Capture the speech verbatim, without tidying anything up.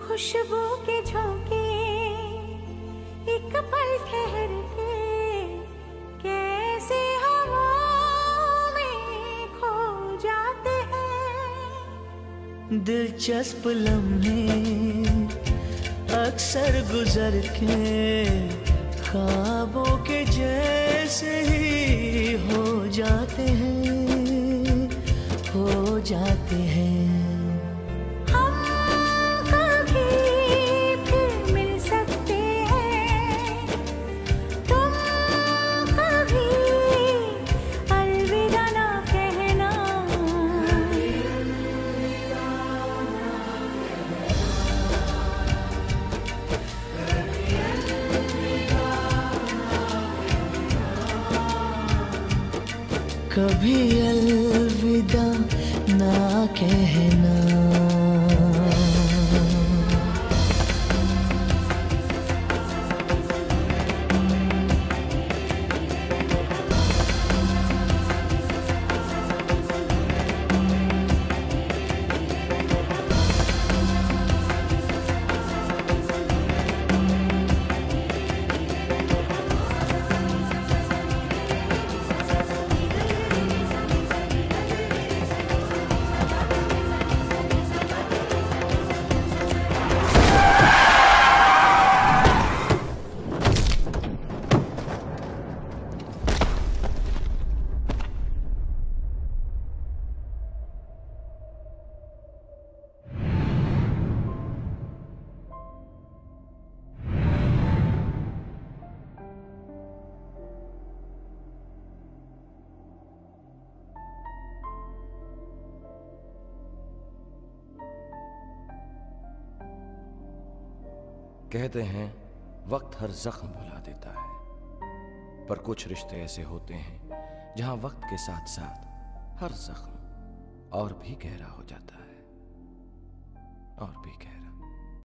खुशबू के झोंके एक पल ठहर के कैसे हवाओं में खो जाते हैं। दिलचस्प लम्हे अक्सर गुजर के ख्वाबों के जैसे ही हो जाते हैं, हो जाते हैं। कभी अलविदा ना कहना, कहते हैं वक्त हर जख्म भुला देता है, पर कुछ रिश्ते ऐसे होते हैं जहां वक्त के साथ साथ हर जख्म और भी गहरा हो जाता है, और भी गहरा।